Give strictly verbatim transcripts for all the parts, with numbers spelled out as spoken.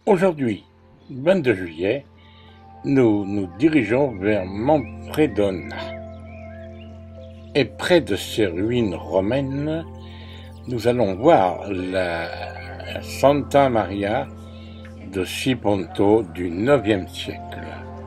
Aujourd'hui, vingt-deux juillet, nous nous dirigeons vers Manfredona. Et près de ces ruines romaines, nous allons voir la Santa Maria de Siponto du neuvième siècle.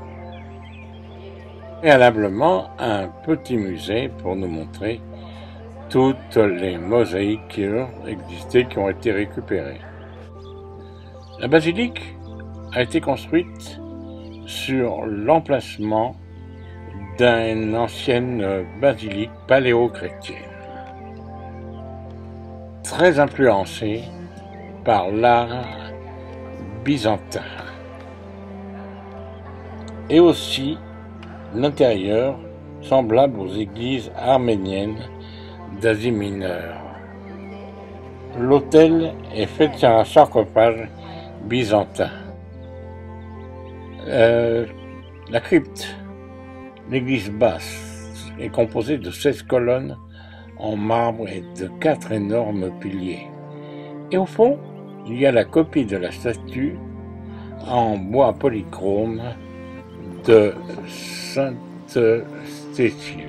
Préalablement, un petit musée pour nous montrer toutes les mosaïques qui ont existé, qui ont été récupérées. La basilique a été construite sur l'emplacement d'une ancienne basilique paléo-chrétienne, très influencée par l'art byzantin, et aussi l'intérieur semblable aux églises arméniennes d'Asie mineure. L'autel est fait sur un sarcophage byzantin. Euh, la crypte, l'église basse, est composée de seize colonnes en marbre et de quatre énormes piliers. Et au fond, il y a la copie de la statue en bois polychrome de Sainte Cécile.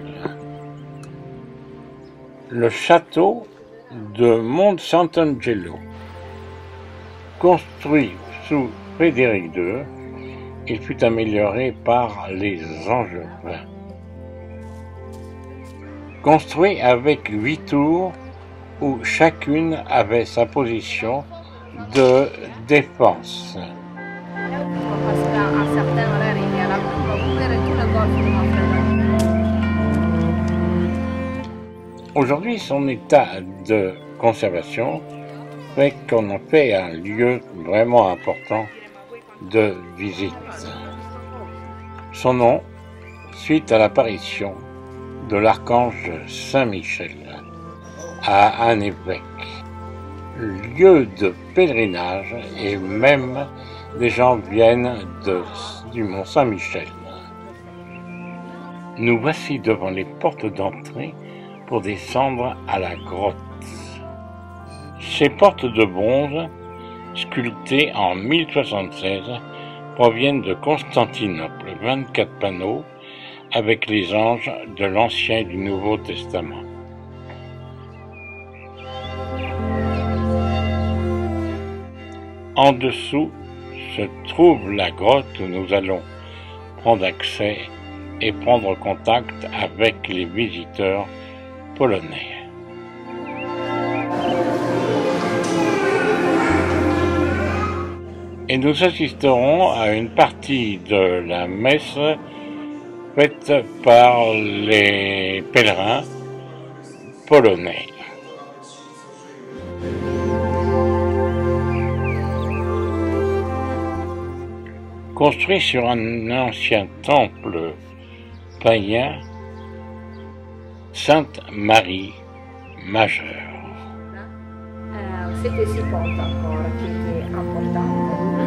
Le château de Monte Sant'Angelo, construit sous Frédéric deux, il fut amélioré par les Angevins. Construit avec huit tours où chacune avait sa position de défense. Aujourd'hui, son état de conservation fait qu'on en fait un lieu vraiment important de visite. Son nom, suite à l'apparition de l'archange Saint-Michel à un évêque, lieu de pèlerinage, et même des gens viennent de, du Mont Saint-Michel. Nous voici devant les portes d'entrée pour descendre à la grotte. Ces portes de bronze, sculptées en mille soixante-seize, proviennent de Constantinople, vingt-quatre panneaux avec les anges de l'Ancien et du Nouveau Testament. En dessous se trouve la grotte où nous allons prendre accès et prendre contact avec les visiteurs polonais. Et nous assisterons à une partie de la messe faite par les pèlerins polonais. Construit sur un ancien temple païen, Sainte Marie Majeure. Eh, siete Siponto ancora, quindi è importante.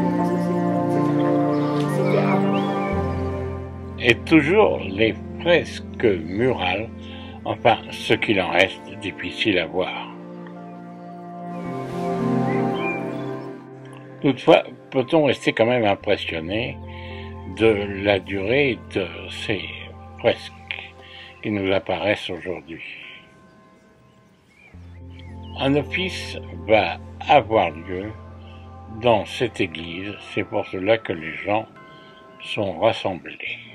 Et toujours les fresques murales, enfin ce qu'il en reste, difficile à voir. Toutefois, peut-on rester quand même impressionné de la durée de ces fresques qui nous apparaissent aujourd'hui. Un office va avoir lieu dans cette église, c'est pour cela que les gens sont rassemblés.